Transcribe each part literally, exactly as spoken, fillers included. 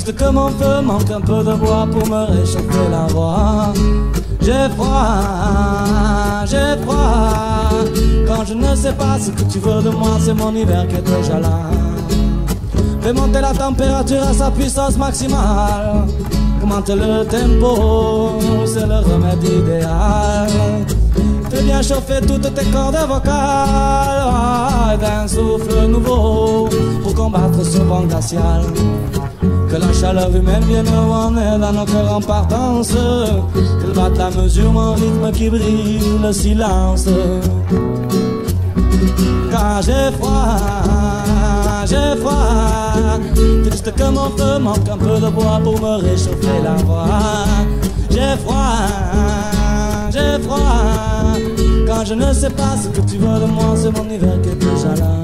Triste que mon feu manque un peu de bois pour me réchauffer la voix. J'ai froid, j'ai froid. Quand je ne sais pas ce que tu veux de moi, c'est mon hiver qui est déjà là. Fais monter la température à sa puissance maximale. Augmenter le tempo, c'est le remède idéal. Fais bien chauffer toutes tes cordes vocales d'un souffle nouveau pour combattre ce vent glacial. Que la chaleur humaine vienne où on est dans nos cœurs en partance. Qu'elle batte la mesure, mon rythme qui brise le silence. Car j'ai froid, j'ai froid. Triste que mon feu manque un peu de bois pour me réchauffer la voix. J'ai froid, j'ai froid. Quand je ne sais pas ce que tu veux de moi, c'est mon hiver qui est déjà là.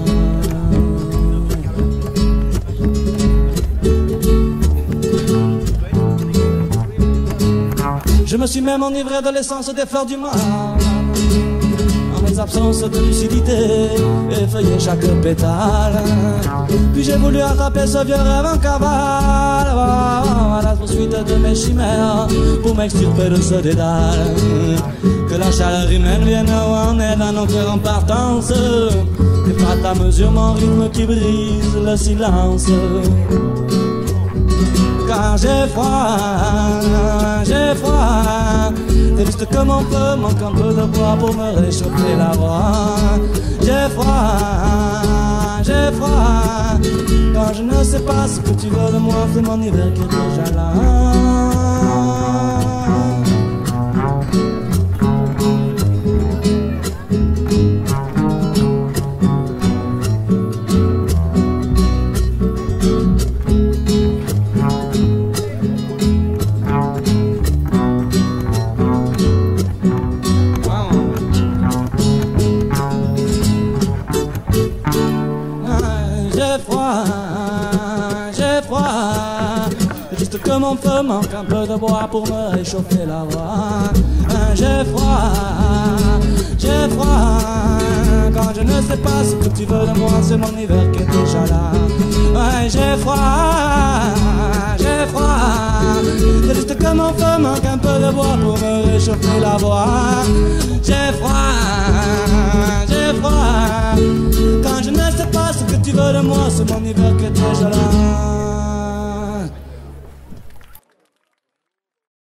Je me suis même enivré de l'essence des fleurs du mal. En mes absences de lucidité, effeuillé chaque pétale. Puis j'ai voulu attraper ce vieux rêve en cavale, à la poursuite de mes chimères, pour m'extirper de ce dédale. Que la chaleur humaine vienne où on est dans nos cœurs en partance. Et pas ta mesure, mon rythme qui brise le silence. Car j'ai froid, j'ai froid. Triste que mon feu manque un peu de bois pour me réchauffer la voix. J'ai froid, j'ai froid. Quand je ne sais pas ce que tu veux de moi, c'est mon hiver qui est déjà là. J'ai froid, j'ai froid. Juste que mon feu manque un peu de bois pour me réchauffer la voix. J'ai froid, j'ai froid. Quand je ne sais pas ce que tu veux de moi, c'est mon hiver qui est déjà là. J'ai froid, j'ai froid. Juste que mon feu manque un peu de bois pour me réchauffer la voix. J'ai froid, j'ai froid. Quand je ne sais pas ce que tu veux de moi, c'est mon hiver qui est déjà là.